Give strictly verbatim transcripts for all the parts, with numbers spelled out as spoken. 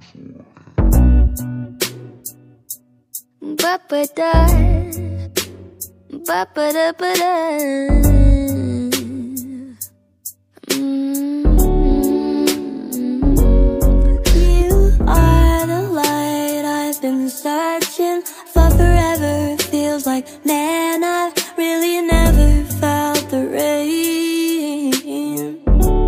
Ba-ba-da, ba-ba-da-ba-da. Mm-hmm. You are the light I've been searching for forever. Feels like, man, I've really never felt the rain.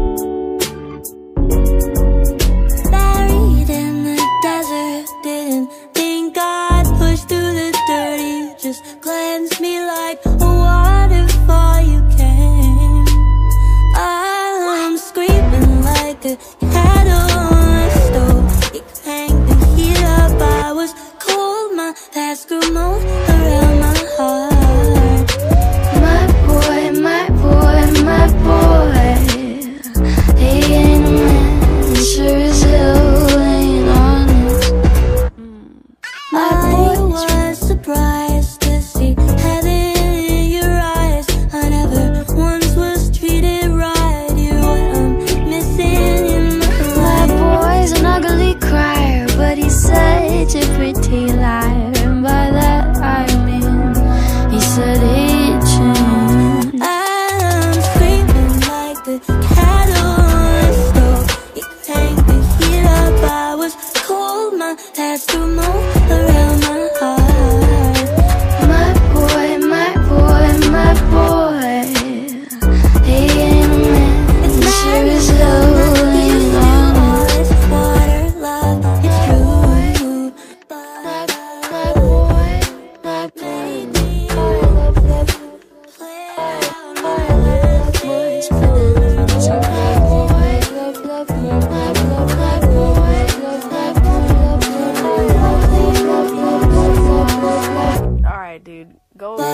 Buried in the desert, didn't think I'd push through the dirt. You just cleansed me like a waterfall. You came. I'm screaming like a kettle on a stove. You cranked the heat up. I was cold, my past grew mold around my heart. My boy, my boy, my boy, he ain't a man, sure as hell ain't honest. My boy was surprised to see heaven in your eyes. I never once was treated right. You're what I'm missing in my life. My boy's an ugly crier, but he's such a pretty liar. And by that I mean, he said he'd change. I'm screaming like the kettle on a stove. You cranked the heat up. I was cold, my past grew mold around my heart. My boy, my boy, my boy, he ain't a man, sure as hell ain't honest. Water, love, it's true. My, my boy, my baby, I love, love, play out my love voice for the night. My boy, love, love, my love, my boy, love, my boy, love, love, love, love, love, love, love, love. Alright, dude. Go. My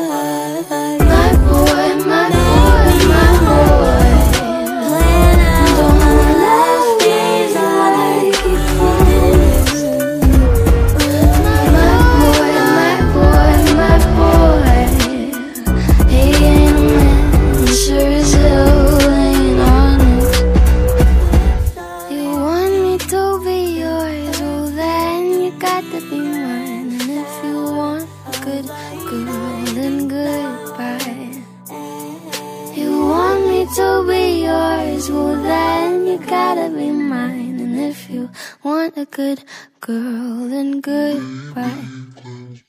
boy, my boy, my boy, when I'm on my last days, I keep this. My boy, my boy, my boy, he ain't a man, sure as hell ain't honest. You want me to be yours, well then you got to be mine. And if you want a good girl, then goodbye. You want me to be yours, well then you gotta be mine. And if you want a good girl, then goodbye.